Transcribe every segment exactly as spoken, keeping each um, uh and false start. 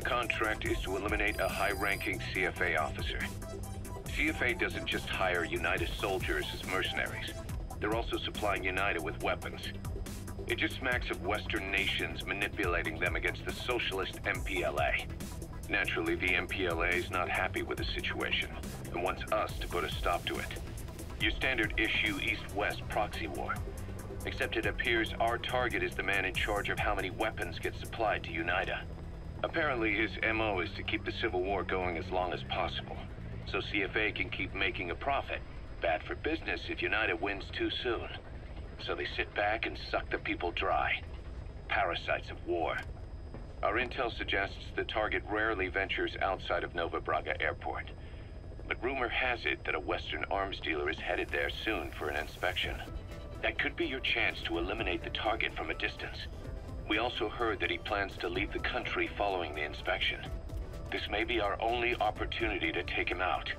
contract is to eliminate a high-ranking C F A officer. C F A doesn't just hire UNITA soldiers as mercenaries. They're also supplying UNITA with weapons. It just smacks of Western nations manipulating them against the socialist M P L A. Naturally, the M P L A is not happy with the situation and wants us to put a stop to it. Your standard issue East-West proxy war. Except it appears our target is the man in charge of how many weapons get supplied to UNITA. Apparently his M O is to keep the Civil War going as long as possible, so C F A can keep making a profit. Bad for business if UNITA wins too soon. So they sit back and suck the people dry. Parasites of war. Our intel suggests the target rarely ventures outside of Nova Braga Airport. But rumor has it that a Western arms dealer is headed there soon for an inspection. That could be your chance to eliminate the target from a distance. We also heard that he plans to leave the country following the inspection. This may be our only opportunity to take him out.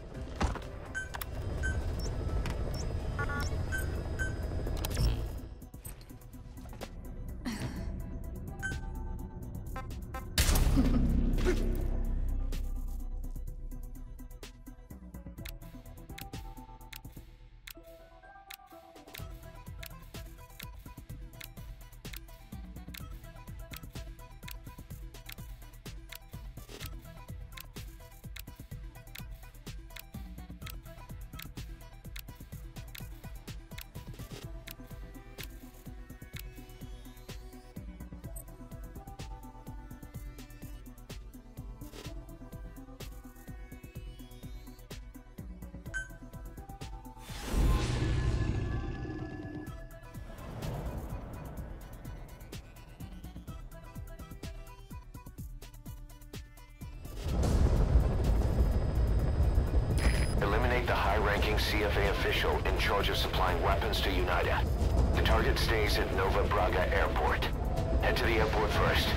Eliminate the high-ranking C F A official in charge of supplying weapons to UNITA. The target stays at Nova Braga Airport. Head to the airport first.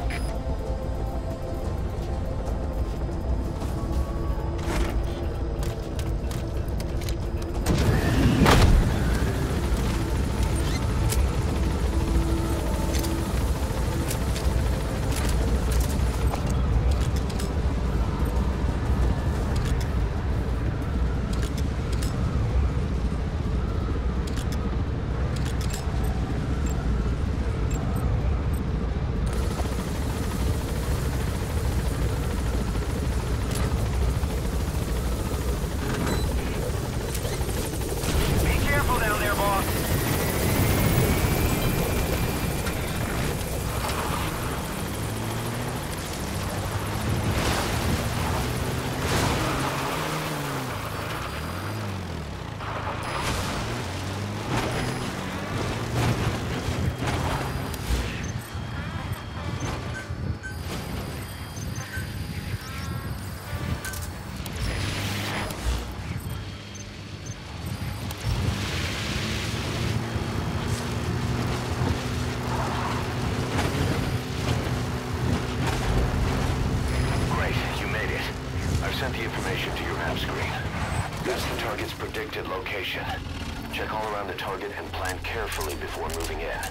Sent the information to your map screen. That's the target's predicted location. Check all around the target and plan carefully before moving in.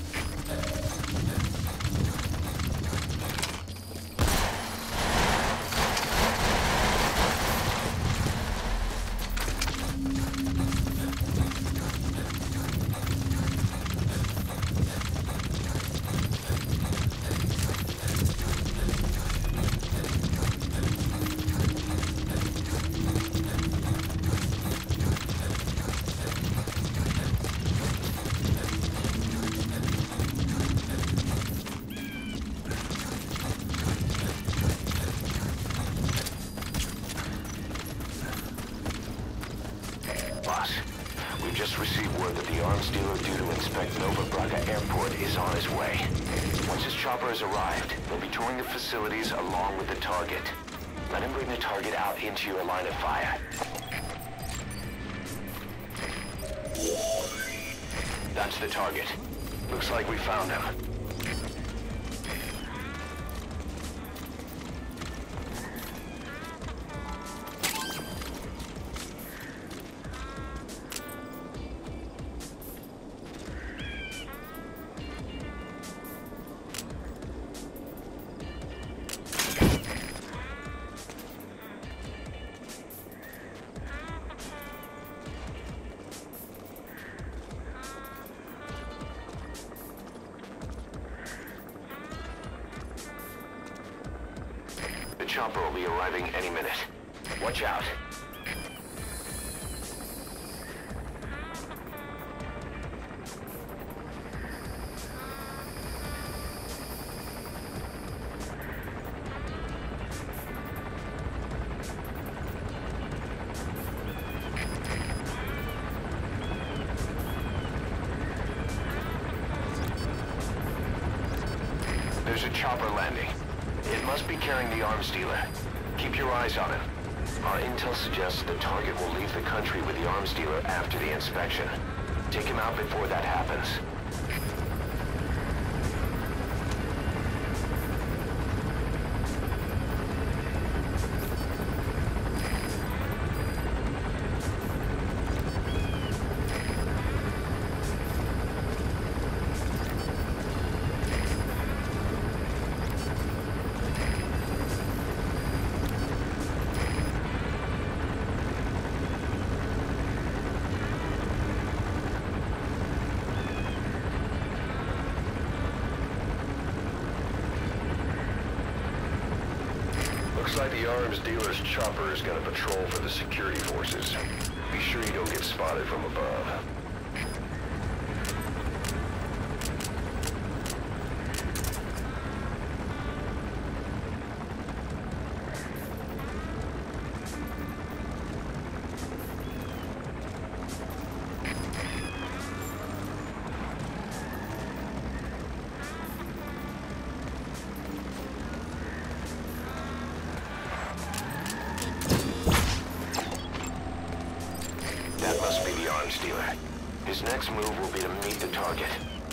We've just received word that the arms dealer due to inspect Nova Braga Airport is on his way. Once his chopper has arrived, they'll be touring the facilities along with the target. Let him bring the target out into your line of fire. That's the target. Looks like we found him. chopper will be arriving any minute. Watch out. There's a chopper landing. It must be carrying the arms dealer. Keep your eyes on him. Our intel suggests the target will leave the country with the arms dealer after the inspection. Take him out before that happens. Looks like the arms dealer's chopper is gonna patrol for the security forces. Be sure you don't get spotted from above. That must be the arms dealer. His next move will be to meet the target.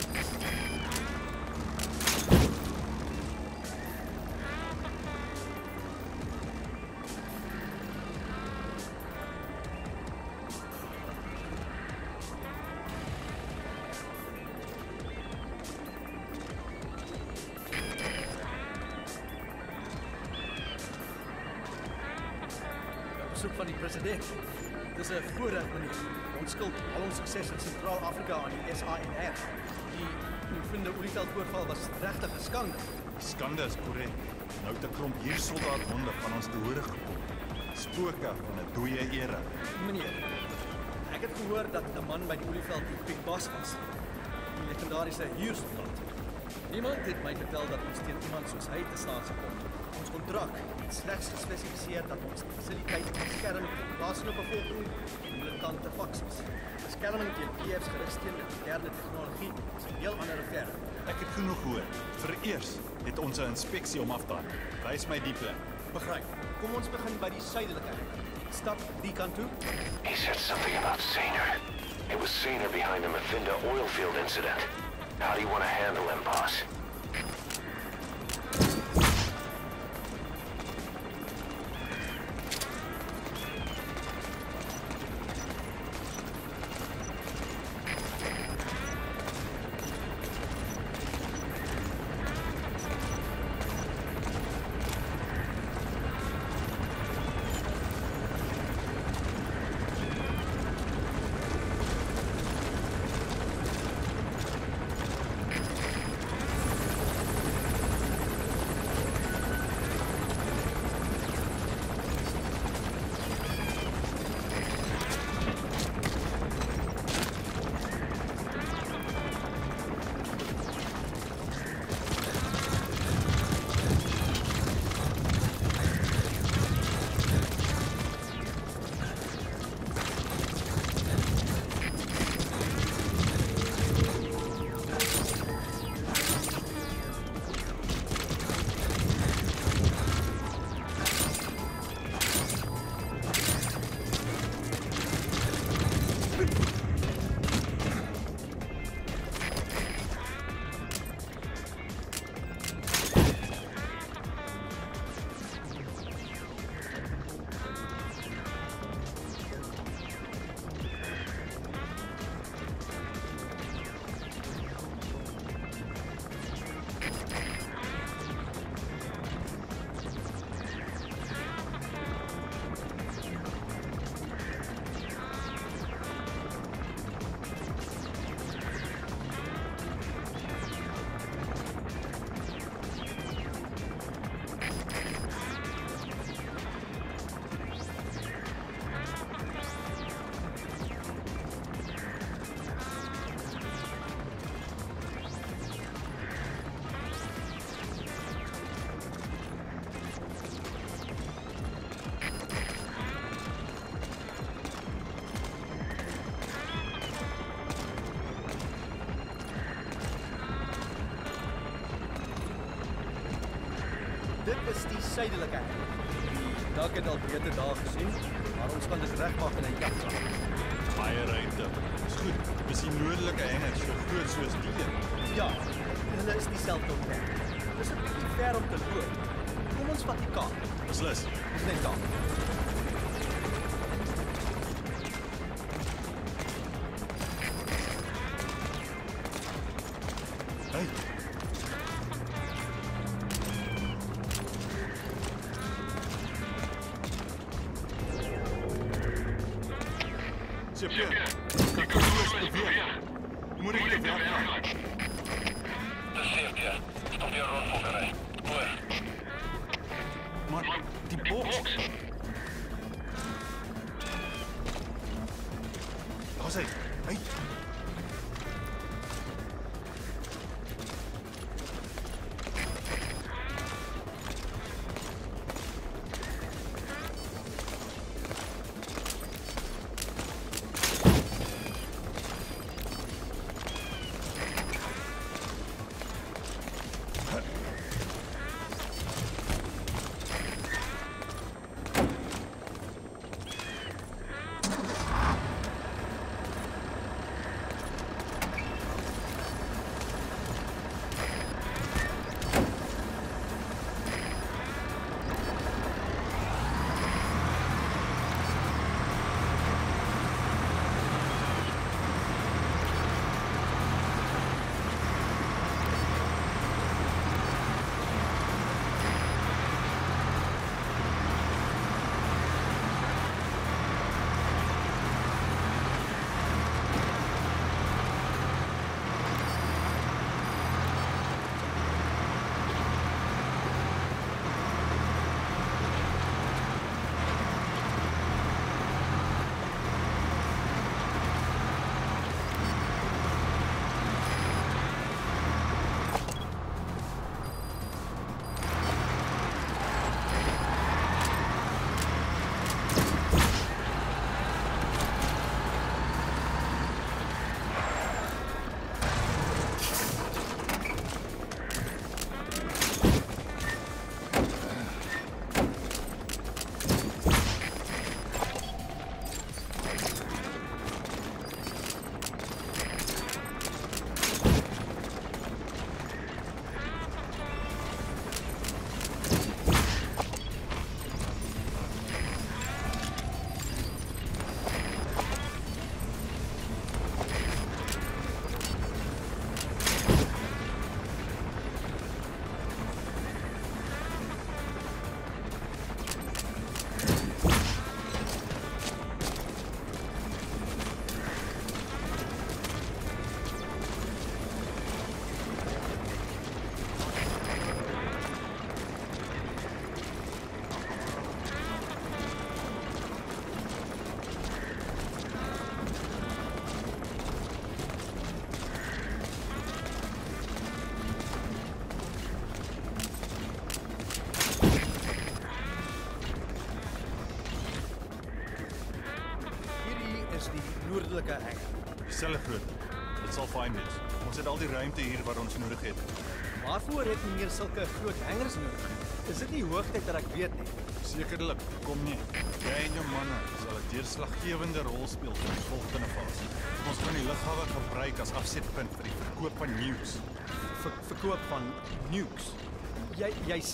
Besoek van die president. Dis 'n voorreg, meneer. Ons skuld al ons sukses in Sentraal-Afrika aan die S A N R. Die Mufinde Olieveld voorval was regtig 'n skande. Skande is korrek. Nou het 'n klomp hier soldaathonde van ons te hore gekom. Spooke van 'n dooie era. Meneer, ek het gehoor dat 'n man by die Olieveld die Big Boss was. Die legendariese huursoldaat. Niemand het my vertel dat ons teen iemand soos hy te staan sou kom. Ons kontrak het slegs gespesifiseer dat ons die fasiliteit beskerm teen plaaslike bevolking en militante faksies. Beskerming teen P F's gerigsteende moderne tegnologie is 'n heel ander affære. Ek het genoeg gehoor. Vereers het ons 'n inspeksie om af te handel. Wys my die plek. Begryp. Kom ons begin by die suidelike eiland. Stap die kant toe. He said something about Sainer. It was Sainer behind the Mufinde oil field incident. How do you want to handle him, boss? Dit is die suidelike hek. Die dak het al beter daar gesien, maar ons kan dit regmaak in 'n jaksak. Baie ruimte. Is goed. Dis die noordelike hengers so groot soos die een. Ja, hulle is dieselfde omtrek. Dis 'n bietjie ver om te loop. Kom ons vat die kaart. Beslis. Dis net daar. Hey. Sip, ja. Kan kan jy beweeg? Moet ek dit weggaan? Dis seker. Stop jou rondvolgery. Hoor. Maar die boks. Daar's hy. Hey. noordelike hek. Dieselfde grootte. Dit sal fyn wees. Ons het al die ruimte hier wat ons nodig het. Waarvoor het meneer sulke groot hangers nodig? Is dit nie hoogtyd dat ek weet nie? Sekerlik, kom nie. Jy en jou manne sal 'n deurslaggewende rol speel vir die volgende fase. Ons gaan die lughawe gebruik as afsetpunt vir die verkoop van nukes. Ver, verkoop van nukes? Jy jy's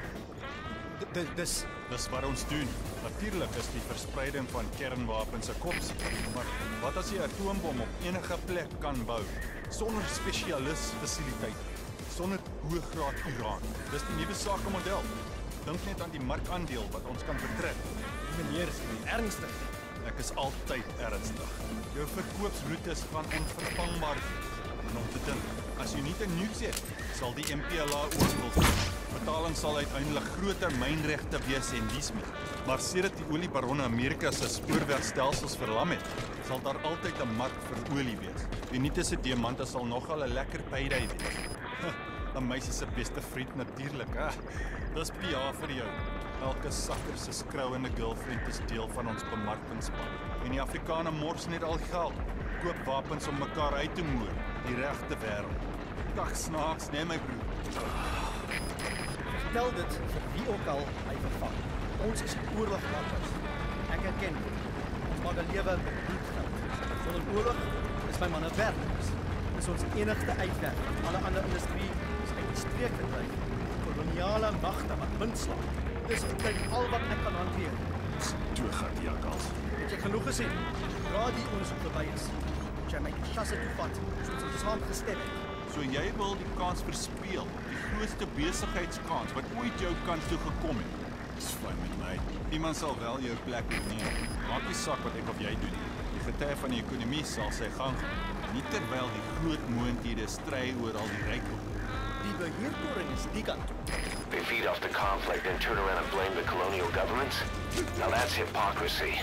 D dis Dis wat ons doen. Natuurlik is die verspreiding van kernwapens 'n kopsie. Maar wat as jy 'n atoombom op enige plek kan bou sonder spesialis fasiliteite, sonder hoë graad uraan? Dis die nuwe sakemodel. Dink net aan die markandeel wat ons kan betrek. meneer is nie ernstig. Ek is altyd ernstig. Jou verkoopsroetes gaan onvervangbaar wees. En om te dink, as jy nie 'n nuke het, sal die M P L A ook wil. Betaling sal uiteindelik groter mynregte wees en dies meer. Maar sedert die oliebaronne Amerika se spoorwegstelsels verlam het, sal daar altyd 'n mark vir olie wees. Benita se diamante sal nogal 'n lekker payday wees. 'n Meisie se beste vriend natuurlik, hè. Dis P A vir jou. Elke sakker se skrouende girlfriend is deel van ons bemarkingsplan. En die Afrikaner mors net al geld, koop wapens om mekaar uit te moer, die regte wêreld. Dag snaaks, nee my broer. Vertel dit vir wie ook al hy vervang. Ons is oorlogmakers. Ek erken dit. Ons maak 'n lewe met bloedgeld. Sonder oorlog is my manne werkloos. Dis ons enigste uitweg. Alle ander industrie is uit die streek gedryf. Koloniale magte wat wind slaan. Dis omtrent al wat ek kan hanteer. Toe gaan die jakkals. Het jy genoeg gesien? Dra die ondersoek verby is. Moet jy my chasse toevat, soos ons saam gestem het. So jy wil die kans verspeel, die grootste besigheidskans wat ooit jou kant toe gekom het. Dis fyn met my. Iemand sal wel jou plek neem. Maak nie saak wat ek of jy doen nie. Die getuie van die ekonomie sal sy gang gaan. Nie terwyl die groot moondhede stry oor al die rykdom. Die beheertoring is die kant toe. They feed off the conflict and turn around and blame the colonial governments? Now that's hypocrisy.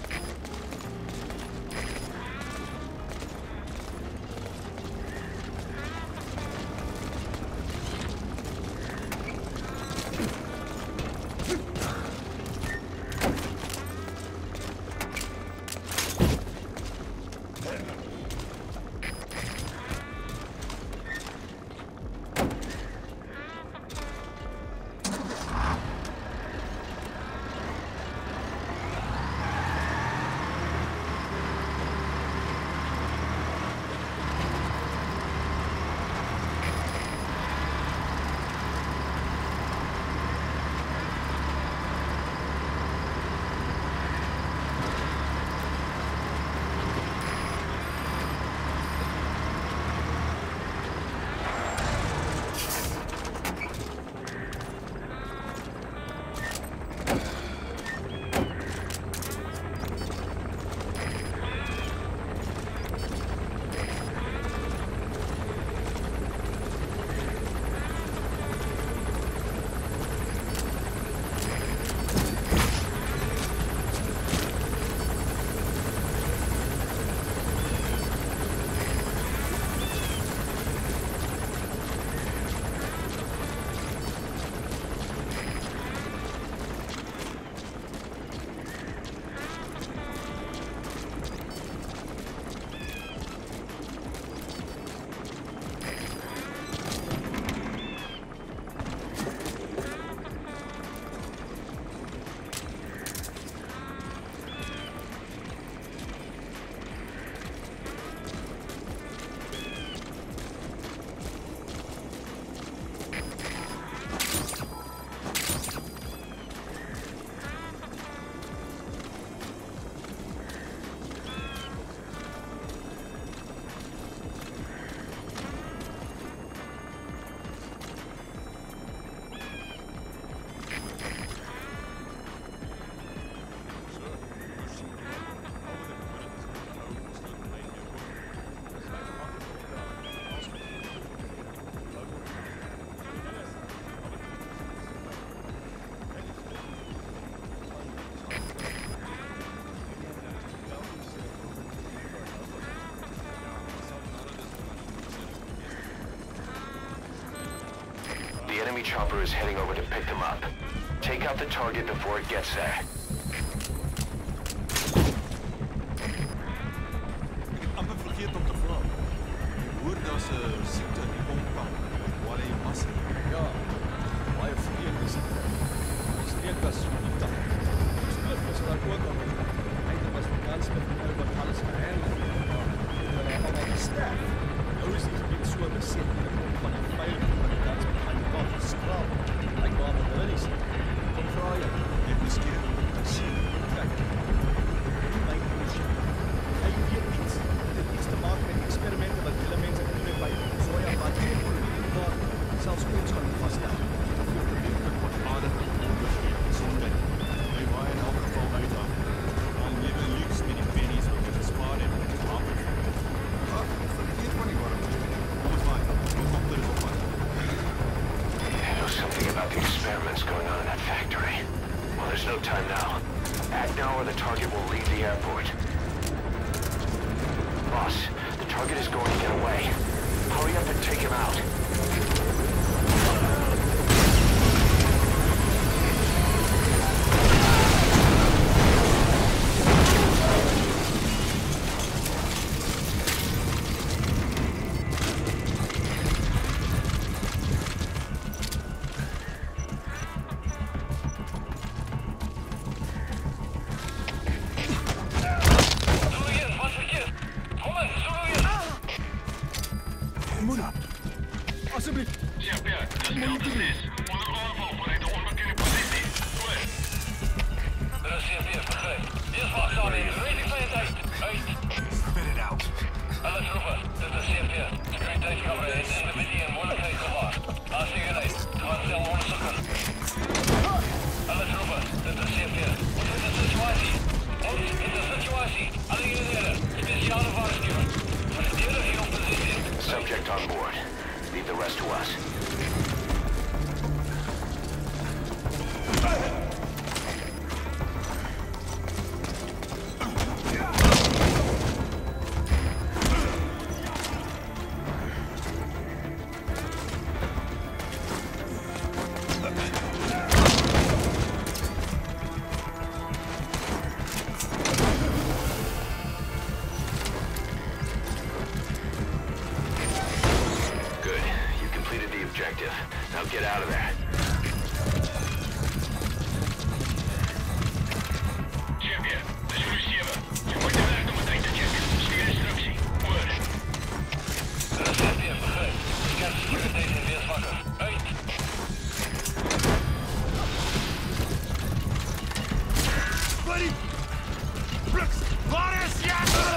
The enemy chopper is heading over to pick them up. Take out the target before it gets there. Amper vergeet om te vra. Jy hoor daar's 'n siekte in die omvang. Waar hy massa. Ja, baie vreemde siekte. Die streek was so nie tak. Die skrif was daar ook al. Eindelijk was die kans met die ou wat alles gehandel het. Maar hulle het allemaal gesterf. Nou is die gebied so beset in die grond van die veiling van die kans met die bal geskraal. Ek waar wat hulle nie sê. Kom vraag jy. Jy het miskien. Sien, kijk. My bullshit. Hy weet iets. Dit het iets te maak met die experimente wat hele mense gedoen het by soja, wat hier maar selfs ons kan vaststel. Wat aardig onbegeerd sonder. Hy waai in elk geval uit af. Al lewe luks met die pennies wat jy gespaar het. Wapen. Ach, vergeet van die warm. Kom ons waai. Kom op terug op pad. I know something about the experiments going on in that factory. Well, there's no time now. Act now or the target will leave the airport. Boss, the target is going to get away. Hurry up and take him out. Subject on board. Leave the rest to us. Now get out of there. Champion, dit is Lucieva. Je wordt de werk om het eind te checken. Stuur instructie. Word. Dat is Champion, begrijp. Scan security en weer wakker. Uit. Buddy! Brooks! Waar is Jasper?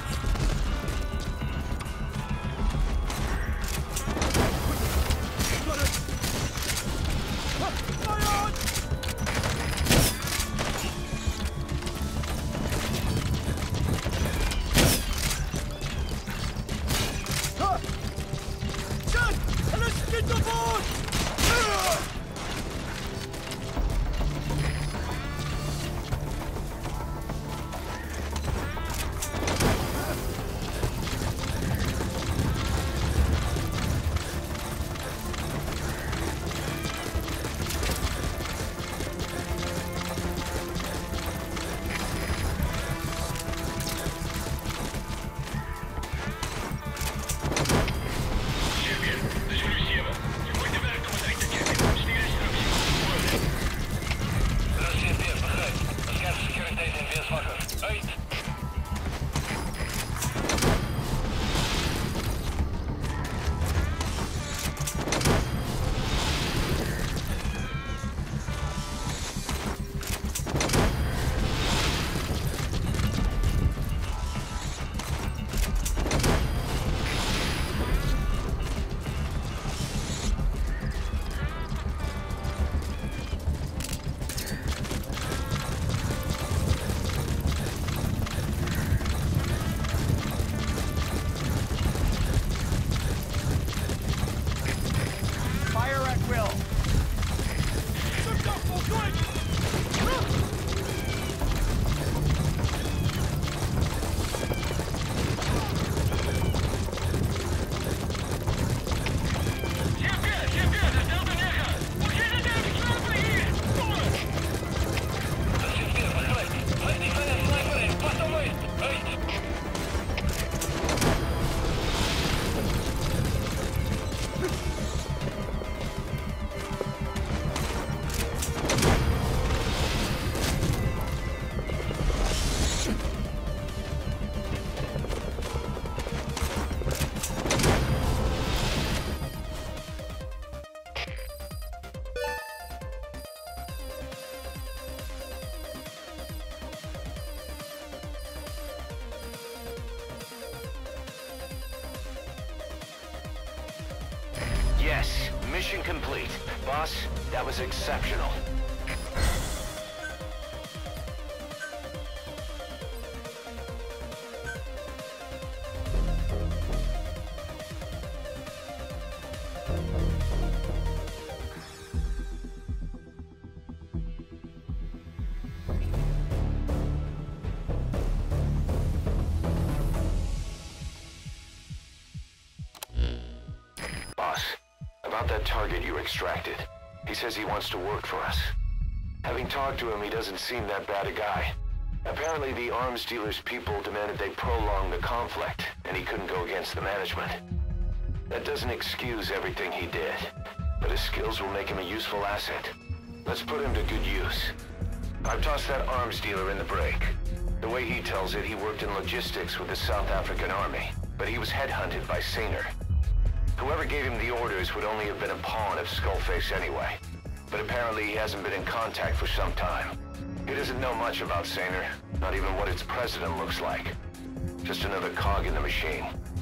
Yes, mission complete. Boss, that was exceptional. Boss, about that target you extracted. He says he wants to work for us. Having talked to him, he doesn't seem that bad a guy. Apparently the arms dealer's people demanded they prolong the conflict, and he couldn't go against the management. That doesn't excuse everything he did, but his skills will make him a useful asset. Let's put him to good use. I've tossed that arms dealer in the break. The way he tells it, he worked in logistics with the South African Army, but he was headhunted by Sainer. Whoever gave him the orders would only have been a pawn of Skullface anyway. But apparently he hasn't been in contact for some time. He doesn't know much about Saner, not even what its president looks like. Just another cog in the machine.